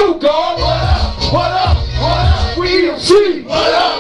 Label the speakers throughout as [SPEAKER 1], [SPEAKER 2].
[SPEAKER 1] Snoop Dogg. What up? What up? We EMC. What up?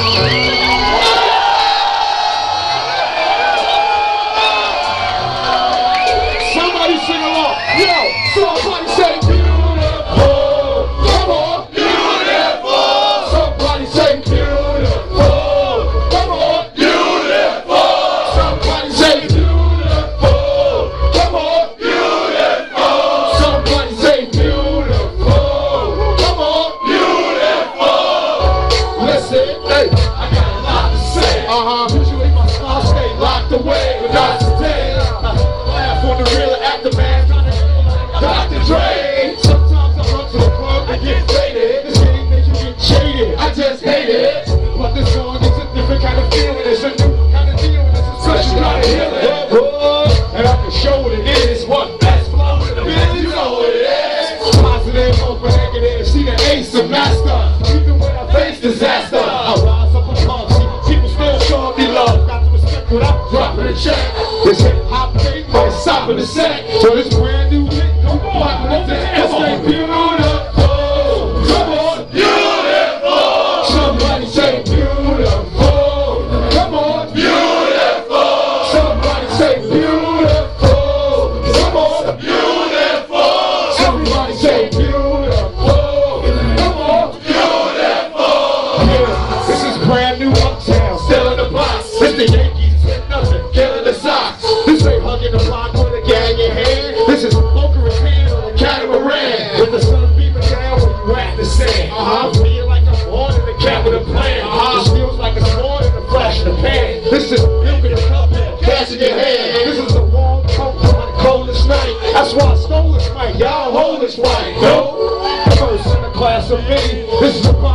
[SPEAKER 1] Somebody sing along. Yo, somebody say beautiful. Come on. Beautiful. Somebody say beautiful. Come on. Beautiful. Somebody say beautiful. Come on. Beautiful. Somebody say beautiful. Come on. Beautiful. Listen, hey, I got a lot to say. Usually my smile stay locked away, but not today. Laugh on the real aftermath, Dr. Dre. Sometimes I run to the club and get faded. This game makes you get jaded. I just hate it. But this song is a different kind of feeling. It's a new kind of deal. It's a special kind of healing. And I can show what it is. What best flow in the biz, you know what it is. Positive over negative. See the ace and master. Even when I face disaster, I rise up above. See, people still showing me love. Got to respect what I'm dropping a check. This hip hop thing, but it's stopping the set. So this brand new hit, come on, let's say beautiful. Come on, beautiful. Somebody say beautiful. Come on, beautiful. Somebody say beautiful. Come on, beautiful. Somebody say beautiful. Come on, beautiful. Yeah, this is brand new uptown, still in the box. It's the Yankees, with nothing, killing the Sox. This ain't hugging the block with a gang in hand. This is poker in hand on a catamaran. With the sun beaming down when you at the sand. Feel like I'm born in the cat with a plan. This feels like a spawn in the flash in the pan. This is milk in the cup, cash in your hand. This is a warm coat on the coldest night. That's why I stole this mic. Y'all hold this mic. No, first in the class of me. This is a